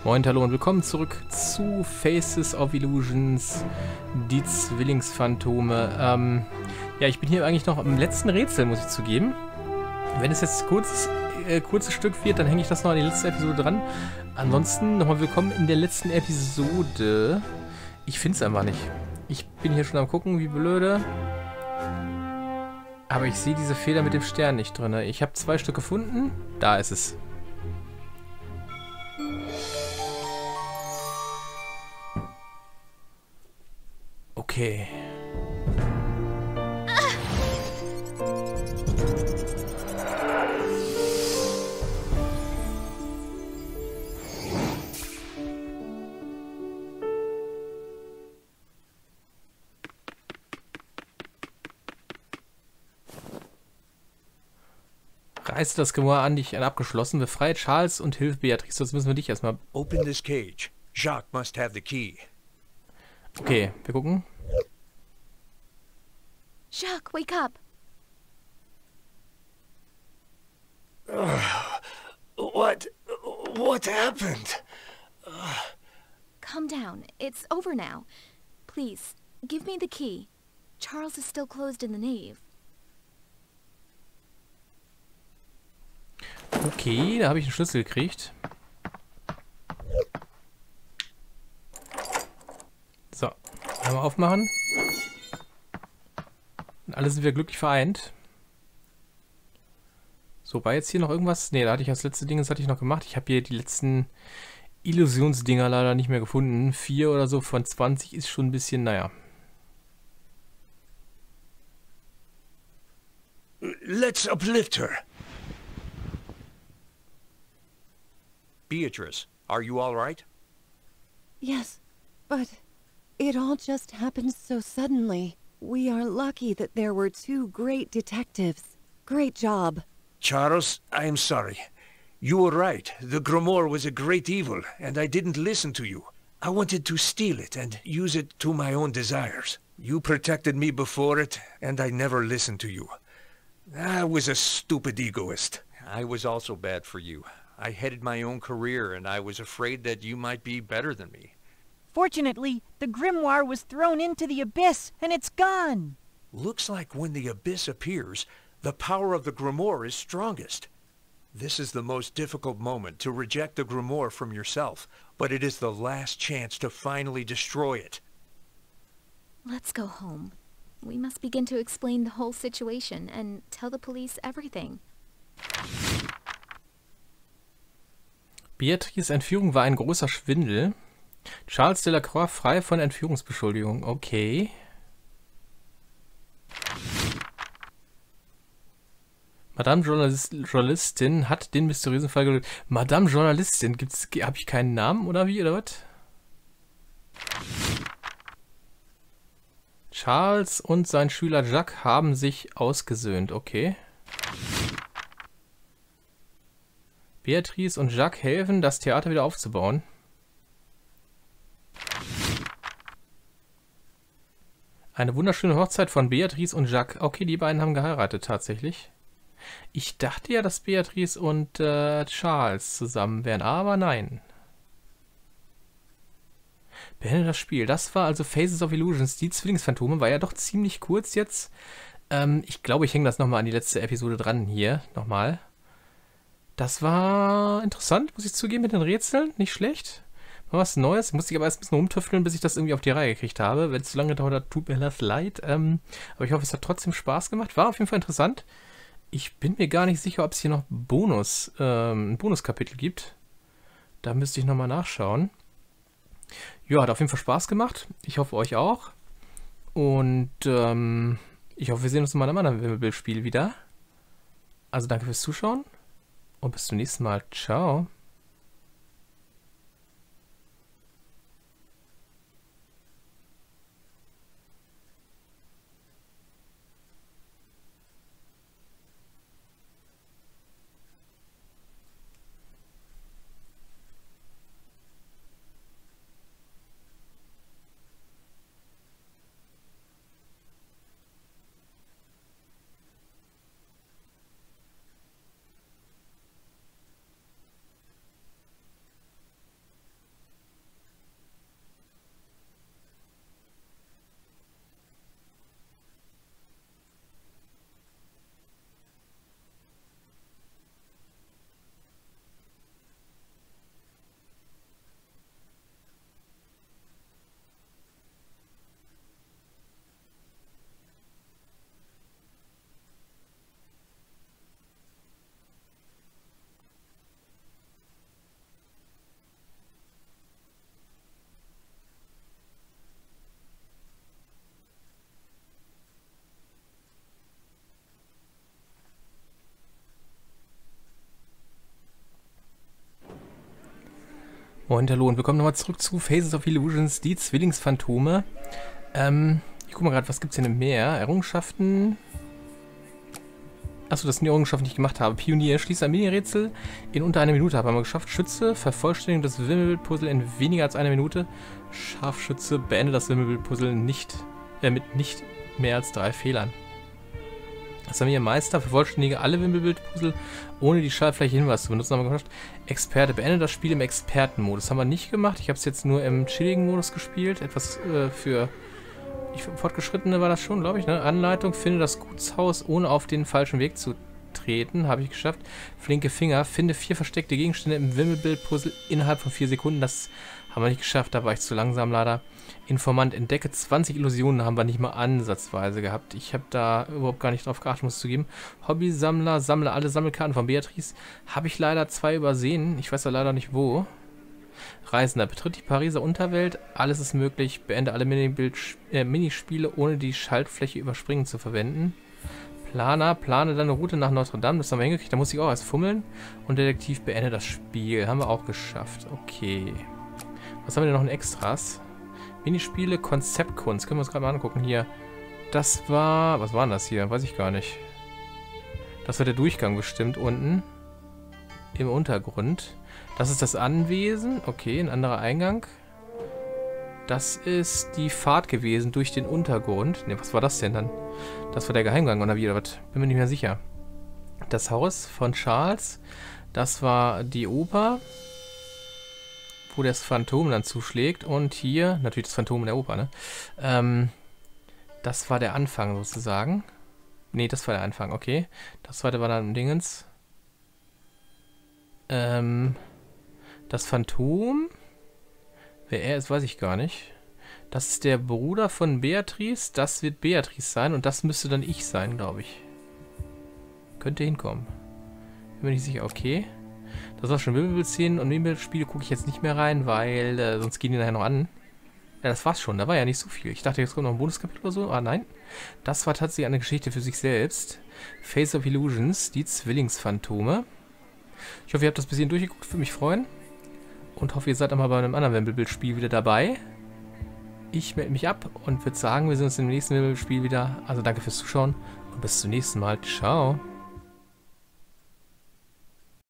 Moin, hallo und willkommen zurück zu Faces of Illusions, die Zwillingsphantome. Ja, ich bin hier eigentlich noch im letzten Rätsel, muss ich zugeben. Wenn es jetzt kurzes Stück wird, dann hänge ich das noch an die letzte Episode dran. Ansonsten nochmal willkommen in der letzten Episode. Ich finde es einfach nicht. Ich bin hier schon am gucken, wie blöde. Aber ich sehe diese Feder mit dem Stern nicht drin. Ich habe 2 Stück gefunden. Da ist es. Okay. Reiße das Grimoire an dich abgeschlossen. Befreie Charles und hilf Beatrice. Sonst müssen wir dich erstmal... Open this cage. Jacques must have the key. Okay, wir gucken. Jacques, wake up. What happened? Calm down. It's over now. Please, give me the key. Charles is still closed in the nave. Okay, da habe ich einen Schlüssel gekriegt. So, einmal aufmachen. Und alle sind wir glücklich vereint. So, war jetzt hier noch irgendwas? Ne, da hatte ich das letzte Ding, das hatte ich noch gemacht. Ich habe hier die letzten Illusionsdinger leider nicht mehr gefunden. 4 oder so von 20 ist schon ein bisschen, naja. Let's uplift her. Beatrice, are you all right? Yes, but it all just happened so suddenly. We are lucky that there were 2 great detectives. Great job. Charles, I am sorry. You were right. The Grimoire was a great evil, and I didn't listen to you. I wanted to steal it and use it to my own desires. You protected me before it, and I never listened to you. I was a stupid egoist. I was also bad for you. I headed my own career, and I was afraid that you might be better than me. Fortunately, the grimoire was thrown into the abyss, and it's gone. Looks like when the abyss appears, the power of the Grimoire is strongest. This is the most difficult moment to reject the Grimoire from yourself, but it is the last chance to finally destroy it. Let's go home. We must begin to explain the whole situation and tell the police everything. Beatrices Entführung war ein großer Schwindel. Charles Delacroix frei von Entführungsbeschuldigung. Okay. Madame Journalistin hat den mysteriösen Fall gelöst. Madame Journalistin, habe ich keinen Namen oder wie, oder was? Charles und sein Schüler Jacques haben sich ausgesöhnt. Okay. Beatrice und Jacques helfen, das Theater wieder aufzubauen. Eine wunderschöne Hochzeit von Beatrice und Jacques. Okay, die beiden haben geheiratet tatsächlich. Ich dachte ja, dass Beatrice und Charles zusammen wären, aber nein. Beende das Spiel. Das war also Faces of Illusions. Die Zwillingsphantome war ja doch ziemlich kurz jetzt. Ich glaube, ich hänge das nochmal an die letzte Episode dran hier. Nochmal. Das war interessant, muss ich zugeben, mit den Rätseln. Nicht schlecht. Mal was Neues. Musste ich aber erst ein bisschen rumtüfteln, bis ich das irgendwie auf die Reihe gekriegt habe. Wenn es zu lange dauert hat, tut mir das leid. Aber ich hoffe, es hat trotzdem Spaß gemacht. War auf jeden Fall interessant. Ich bin mir gar nicht sicher, ob es hier noch ein Bonuskapitel gibt. Da müsste ich nochmal nachschauen. Ja, hat auf jeden Fall Spaß gemacht. Ich hoffe, euch auch. Und ich hoffe, wir sehen uns in einem anderen Wimmelbildspiel wieder. Also danke fürs Zuschauen. Und bis zum nächsten Mal. Ciao. Und hallo und willkommen nochmal zurück zu Phases of Illusions, die Zwillingsphantome. Ich guck mal gerade, was gibt's hier denn mehr? Errungenschaften. Achso, das sind die Errungenschaften, die ich gemacht habe. Pionier, schließt ein Mini-Rätsel in unter einer Minute. Haben wir geschafft. Schütze, vervollständigt das Wimmelbild-Puzzle in weniger als einer Minute. Scharfschütze, beende das Wimmelbild-Puzzle mit nicht mehr als 3 Fehlern. Das haben wir hier. Meister, vervollständige alle Wimmelbild-Puzzle, ohne die Schaltfläche Hinweis zu benutzen. Haben wir gemacht. Experte, beende das Spiel im Expertenmodus. Haben wir nicht gemacht. Ich habe es jetzt nur im chilligen Modus gespielt. Etwas für Fortgeschrittene war das schon, glaube ich. Ne? Anleitung, finde das Gutshaus, ohne auf den falschen Weg zu treten. Habe ich geschafft. Flinke Finger, finde 4 versteckte Gegenstände im Wimmelbild-Puzzle innerhalb von 4 Sekunden. Das haben wir nicht geschafft. Da war ich zu langsam leider. Informant, entdecke 20 Illusionen, haben wir nicht mal ansatzweise gehabt. Ich habe da überhaupt gar nicht drauf geachtet, muss ich zugeben. Hobbysammler, sammle alle Sammelkarten von Beatrice. Habe ich leider 2 übersehen. Ich weiß ja leider nicht wo. Reisender, betritt die Pariser Unterwelt. Alles ist möglich. Beende alle Minispiele, ohne die Schaltfläche überspringen zu verwenden. Planer, plane deine Route nach Notre Dame. Das haben wir hingekriegt. Da muss ich auch erst fummeln. Und Detektiv, beende das Spiel. Haben wir auch geschafft. Okay. Was haben wir denn noch in Extras? Minispiele, Konzeptkunst. Können wir uns gerade mal angucken hier. Das war... Was war denn das hier? Weiß ich gar nicht. Das war der Durchgang bestimmt unten. Im Untergrund. Das ist das Anwesen. Okay, ein anderer Eingang. Das ist die Fahrt gewesen durch den Untergrund. Ne, was war das denn dann? Das war der Geheimgang oder wie? Oder was? Bin mir nicht mehr sicher. Das Haus von Charles. Das war die Oper, wo das Phantom dann zuschlägt. Und hier, natürlich das Phantom in der Oper, ne? Das war der Anfang sozusagen. Ne, das war der Anfang, okay. Das zweite war dann Dingens. Das Phantom. Wer er ist, weiß ich gar nicht. Das ist der Bruder von Beatrice. Das wird Beatrice sein. Und das müsste dann ich sein, glaube ich. Könnte hinkommen. Bin mir nicht sicher. Okay. Das war schon Wimmelbild-Szenen und Wimmelbild-Spiele gucke ich jetzt nicht mehr rein, weil sonst gehen die nachher noch an. Ja, das war's schon. Da war ja nicht so viel. Ich dachte, jetzt kommt noch ein Bonuskapitel oder so. Ah, nein. Das war tatsächlich eine Geschichte für sich selbst. Phase of Illusions, die Zwillingsphantome. Ich hoffe, ihr habt das bis hierhin durchgeguckt. Würde mich freuen. Und hoffe, ihr seid auch mal bei einem anderen Wimmelbild-Spiel wieder dabei. Ich melde mich ab und würde sagen, wir sehen uns im nächsten Wimmelbild-Spiel wieder. Also danke fürs Zuschauen und bis zum nächsten Mal. Ciao.